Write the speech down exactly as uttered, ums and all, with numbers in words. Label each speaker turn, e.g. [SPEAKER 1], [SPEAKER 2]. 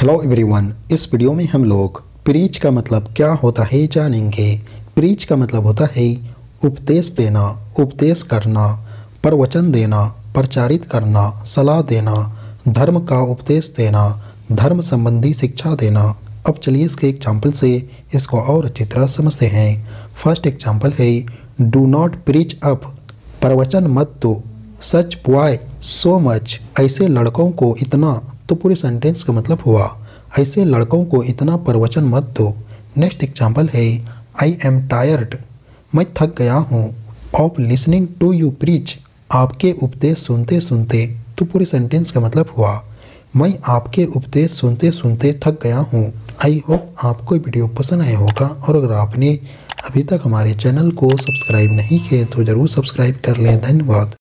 [SPEAKER 1] Hello everyone, इस video में हम लोग प्रीच का मतलब क्या होता है जानेंगे। प्रीच का मतलब होता है उपदेश देना, उपदेश करना, प्रवचन देना, प्रचारित करना, सलाह देना, धर्म का उपदेश देना, धर्म संबंधी शिक्षा देना। अब चलिए इसके एग्जाम्पल से इसको और अच्छी तरह समझते हैं। फर्स्ट एग्जाम्पल है डू नॉट प्रीच अप, प्रवचन मत दो। सच बॉय सो मच, ऐसे लड़कों को इतना। तो पूरे सेंटेंस का मतलब हुआ ऐसे लड़कों को इतना प्रवचन मत दो। नेक्स्ट एग्जाम्पल है आई एम टायर्ड, मैं थक गया हूँ। Of listening to you preach, आपके उपदेश सुनते सुनते। तो पूरे सेंटेंस का मतलब हुआ मैं आपके उपदेश सुनते सुनते थक गया हूँ। आई होप आपको वीडियो पसंद आया होगा, और अगर आपने अभी तक हमारे चैनल को सब्सक्राइब नहीं किए तो ज़रूर सब्सक्राइब कर लें। धन्यवाद।